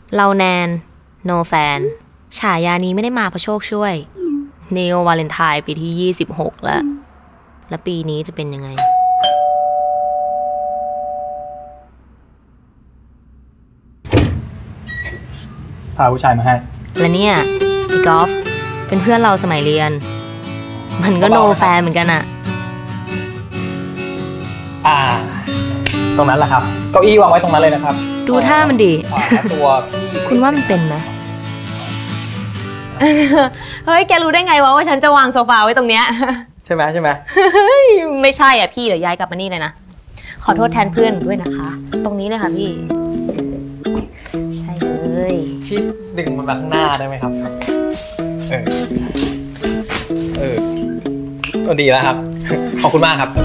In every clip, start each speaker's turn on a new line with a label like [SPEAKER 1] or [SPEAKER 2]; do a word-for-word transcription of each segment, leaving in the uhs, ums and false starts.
[SPEAKER 1] เราแนนโนแฟนฉายานี้ไม่ได้มาเพราะโชคช่วยเนโอวาเลนไทน์ปีที่ยี่สิบหกแล้วแล้วปีนี้จะเป็นยังไง
[SPEAKER 2] พาผู้ชายมาให้
[SPEAKER 1] และเนี่ยไอ้กอล์ฟเป็นเพื่อนเราสมัยเรียนมันก็โนแฟนเหมือนกันอะ
[SPEAKER 2] อ่าตรงนั้นแหละครับเก้าอี้วางไว้ตรงนั้นเลยนะครับ
[SPEAKER 1] ดูท่ามันดี
[SPEAKER 2] ตัว
[SPEAKER 1] คุณว่ามันเป็นไหมเฮ้ยแกรู้ได้ไงวะว่าฉันจะวางโซฟาไว้ตรงเนี้ย
[SPEAKER 2] ใช่ไหมใช่ไหม
[SPEAKER 1] ไม่ใช่อ่ะพี่เดี๋ยวย้ายกลับมานี่เลยนะขอโทษแทนเพื่อนด้วยนะคะตรงนี้เลยค่ะพี่ใช่เลย
[SPEAKER 2] พี่ดึงมันมาข้างหน้าได้ไหมครับเออเออก็ดีแล้วครับขอบคุณมากครับ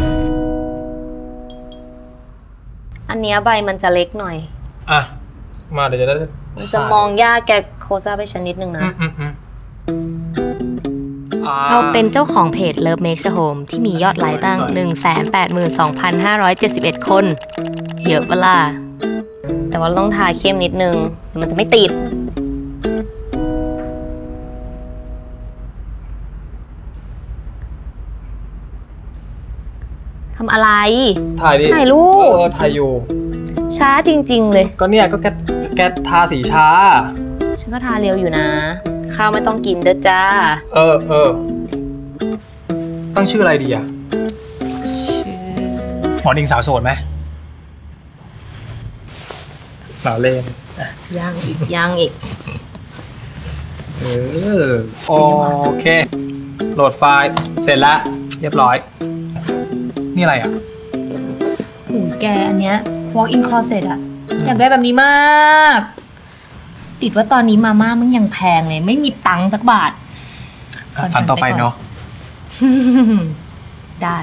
[SPEAKER 1] อันนี้ใบมันจะเล็กหน่อย
[SPEAKER 2] อ่ะมาเดี๋ยวจะได้
[SPEAKER 1] มันจะมองยากแกโคซ่าไปชนิดนึงนะเราเป็นเจ้าของเพจ Love Makes a Home ที่มียอดไลค์ตั้ง หนึ่งแสนแปดหมื่นสองพันห้าร้อยเจ็ดสิบเอ็ด คนเยอะเวลาแต่ว่าต้องทาเข้มนิดนึงมันจะไม่ติดทำอะไร
[SPEAKER 2] ถ่ายดิ
[SPEAKER 1] ถ่ายรูป
[SPEAKER 2] เออถ่ายอยู่
[SPEAKER 1] ช้าจริงๆเลย
[SPEAKER 2] ก็เนี่ยก็แกแกทาสีช้า
[SPEAKER 1] ฉันก็ทาเร็วอยู่นะข้าวไม่ต้องกินเด้อจ้า
[SPEAKER 2] เออเออตั้งชื่ออะไรดีอ่ะหมอดิงสาวโสดไหมสาวเล่น
[SPEAKER 1] ย่างอีกย่างอีก
[SPEAKER 2] เออโอเคโหลดไฟล์เสร็จแล้วเรียบร้อยนี่อะไรอ่ะ
[SPEAKER 1] หูแกอันเนี้ย walk in closet อะอยากได้แบบนี้มากติดว่าตอนนี้มาม่ามันยังแพงเลยไม่มีตังค์สักบาท
[SPEAKER 2] ฝันต่อไปเนาะ
[SPEAKER 1] ได้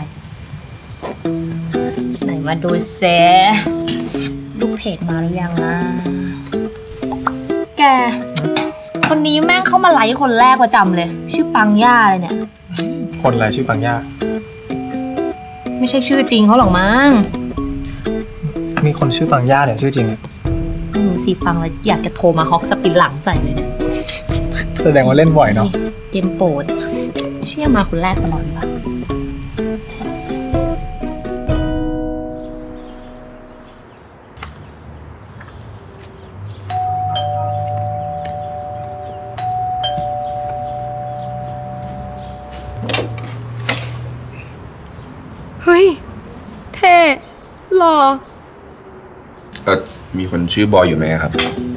[SPEAKER 1] ไหนมาดูเซลูกเพจมาหรือยังนะแกคนนี้แม่งเข้ามาไลค์คนแรกประจำเลยชื่อปังย่าเลยเนี่ย
[SPEAKER 2] คนอะไรชื่อปังย่า
[SPEAKER 1] ไม่ใช่ชื่อจริงเขาหรอกมั้ง
[SPEAKER 2] มีคนชื่อปังย่าเนี่ยชื่อจริง
[SPEAKER 1] ไม่รู้สิฟังแล้วอยากจะโทรมาฮอกสปินหลังใส่เลยเนี่ย
[SPEAKER 2] แสดงว่าเล่นบ่อยเนาะ
[SPEAKER 1] เกมโปรดเชื่อมาคนแรกตลอดเลยปะเฮ้ยเท่หล่อ
[SPEAKER 3] เออมีคนชื่อบอยอยู่ไหมครับ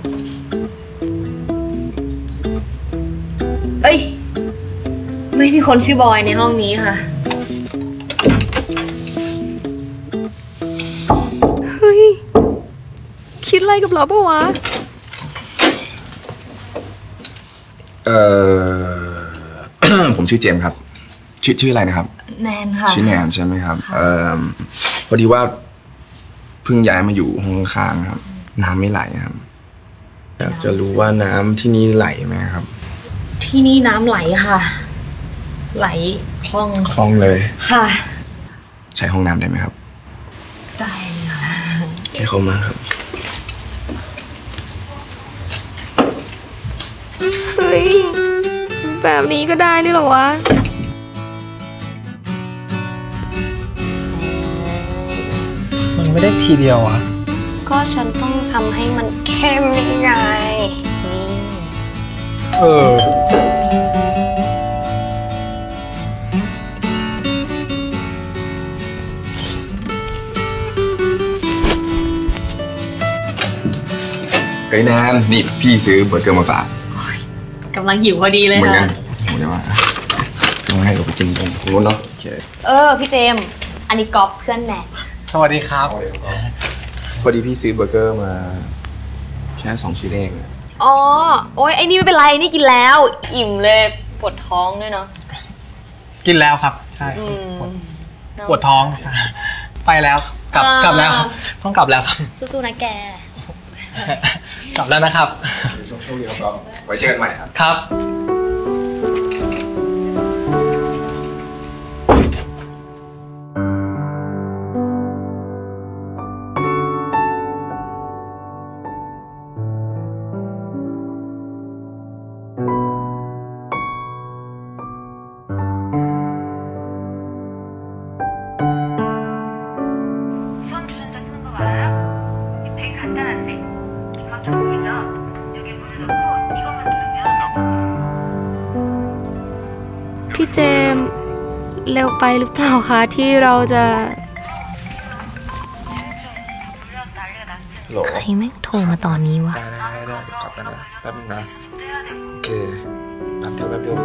[SPEAKER 1] เอ้ยไม่มีคนชื่อบอยในห้องนี้ค่ะเฮ้ยคิดอะไรกับเราปะวะ
[SPEAKER 3] เออ ผมชื่อเจมส์ครับชื่อชื่ออะไรนะครับ
[SPEAKER 1] แนนค่ะ
[SPEAKER 3] ชื่อแนนใช่ไหมครับเออพอดีว่าเพิ่งย้ายมาอยู่ห้องข้างครับน้ำไม่ไหลครับอยากจะรู้ว่าน้ำที่นี่ไหลไหมครับ
[SPEAKER 1] ที่นี่น้ำไหลค่ะไหลคล่อง
[SPEAKER 3] คล่องเลย
[SPEAKER 1] ค่ะ
[SPEAKER 3] ใช้ห้องน้ำได้ไหมครับ
[SPEAKER 1] ได้ค่ะ
[SPEAKER 3] แค่เข้ามาครับ
[SPEAKER 1] เฮ้ยแบบนี้ก็ได้นี่หรอวะ
[SPEAKER 2] มันไม่ได้ทีเดียวอ่ะ
[SPEAKER 1] ก็ฉันต้องทำให้มันเข้มยังไงนี่
[SPEAKER 2] เออ
[SPEAKER 3] เฮ้ยแนนนี่พี่ซื้อเบอร์เกอร์มาฝาก
[SPEAKER 1] กำลังหิวพอดีเลยค่ะเหมือนกัน
[SPEAKER 3] หิวเลยว่าจะมาให้เราไปกินตรงนู้นเนาะ
[SPEAKER 1] เออพี่เจมอันนี้ก๊อฟเพื่อนแนน
[SPEAKER 2] สวัสดีครับ
[SPEAKER 3] พอดีพี่ซื้อเบอร์เกอร์มาแค่สองชิ้นเอง
[SPEAKER 1] อ๋อโอ้ยไอ้นี่ไม่เป็นไรนี่กินแล้วอิ่มเลยปวดท้องด้วยเนาะ
[SPEAKER 2] กินแล้วครับใช่ปวดท้องใช่ไปแล้วกลับกลับแล้วต้องกลับแล้วครับ
[SPEAKER 1] สู้ๆนะแก
[SPEAKER 3] กลับแล้วนะครับช่วงนี้ครับไว้เจอกันใหม่ครับ
[SPEAKER 2] ครับ
[SPEAKER 1] พี่เจมส์เร็วไปหรือเปล่าคะที่เราจะ
[SPEAKER 3] ฮัลโหล
[SPEAKER 1] ใครแม่งโทรมาตอนนี้วะ
[SPEAKER 3] ได้ได้ได้ได้เดี๋ยวกลับแล้วนะแป๊บนึงนะโอเคแป๊บเดียวแป๊บเดียว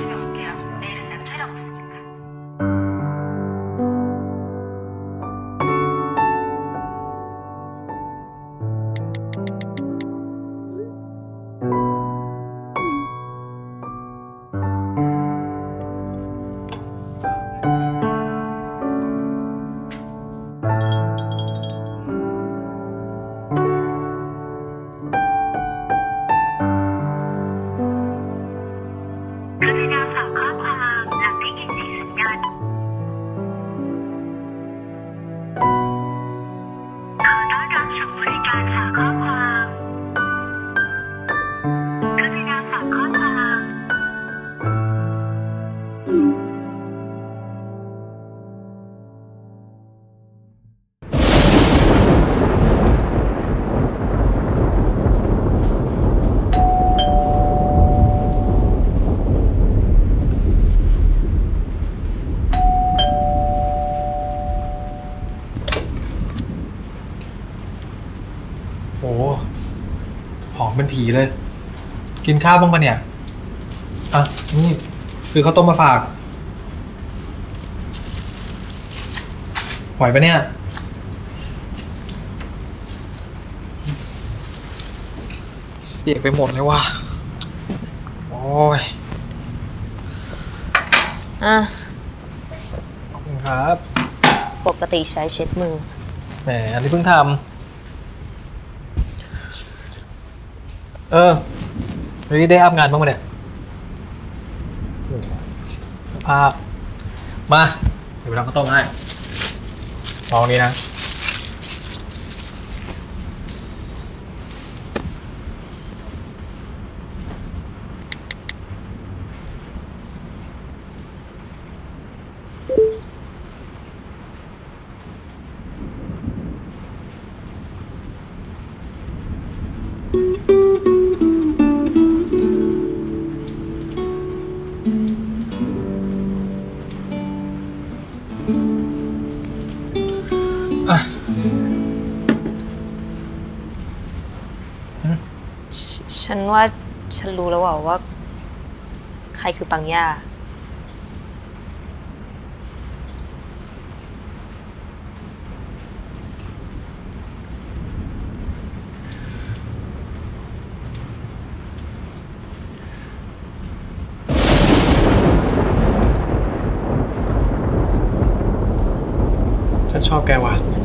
[SPEAKER 3] โอ้ผอมเป็นผีเลย กินข้าวบ้างปะเนี่ยอ่ะนี่ซื้อข้าวต้มมาฝากไหวปะเนี่ยเปียกไปหมดเลยว่ะโอ้ย
[SPEAKER 1] อ่ะ
[SPEAKER 2] ขอบคุณครับ
[SPEAKER 1] ปกติใช้เช็ดมือ
[SPEAKER 2] แหมอันนี้เพิ่งทำเออวันนี้ได้อัพงานบ้างปะเนี่ยโอ้โหสภาพมา เดี๋ยวไปทำข้าวต้มให้ลองนี้นะอ่ะ
[SPEAKER 1] ฉฉันว่าฉันรู้แล้วว่าว่า ใครคือปังย่า
[SPEAKER 2] ฉันชอบแกว่ะ